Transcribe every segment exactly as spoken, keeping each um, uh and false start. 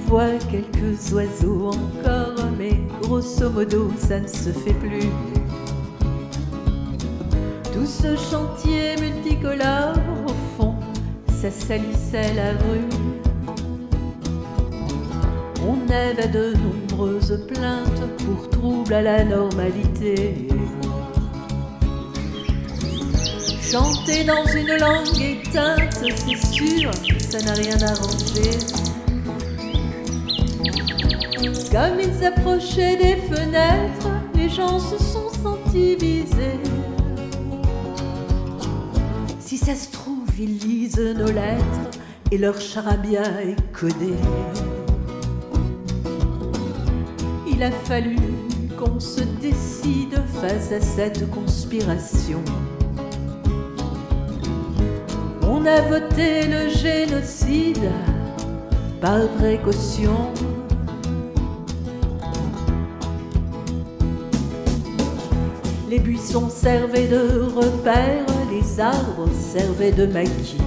voit quelques oiseaux encore, mais grosso modo ça ne se fait plus. Tout ce chantier multicolore, au fond, ça salissait la rue. On avait de nombreuses plaintes pour trouble à la normalité. Chanter dans une langue éteinte, c'est sûr, ça n'a rien arrangé. Comme ils approchaient des fenêtres, les gens se sont sentis visés. Si ça se trouve, ils lisent nos lettres et leur charabia est codé. Il a fallu qu'on se décide face à cette conspiration. On a voté le génocide par précaution. Les buissons servaient de repères, les arbres servaient de maquis.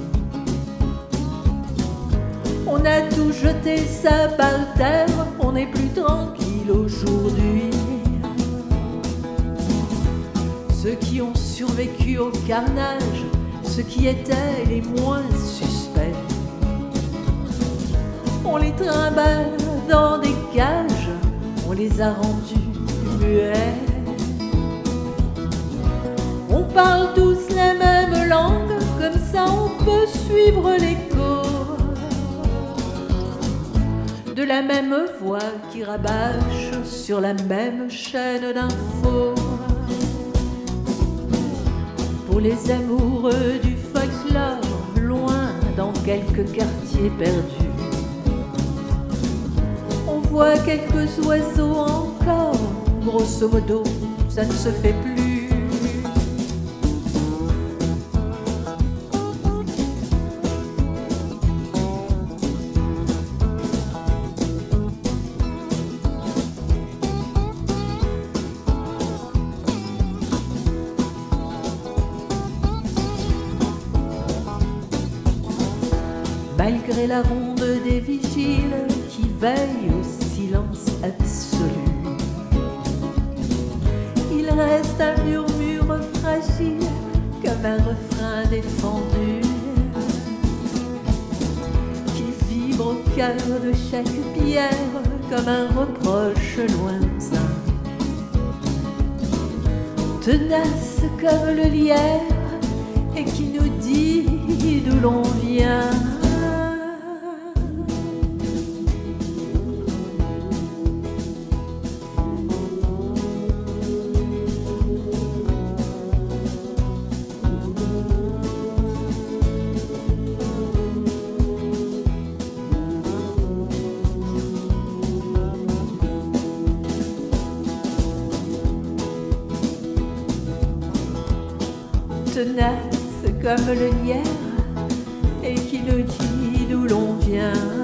On a tout jeté ça par terre, on n'est plus tranquille aujourd'hui. Ceux qui ont survécu au carnage, ceux qui étaient les moins suspects, on les trimballe dans des cages, on les a rendus muets. On parle tous la même langue, comme ça on peut suivre l'écho de la même voix qui rabâche sur la même chaîne d'infos. Pour les amoureux du folklore, loin dans quelques quartiers perdus, on voit quelques oiseaux encore, grosso modo, ça ne se fait plus. Malgré la ronde des vigiles qui veillent au silence absolu, il reste un murmure fragile comme un refrain défendu qui vibre au cœur de chaque pierre comme un reproche lointain, tenace comme le lierre et qui nous dit d'où l'on vient. Tenace comme le lierre et qui nous dit d'où l'on vient.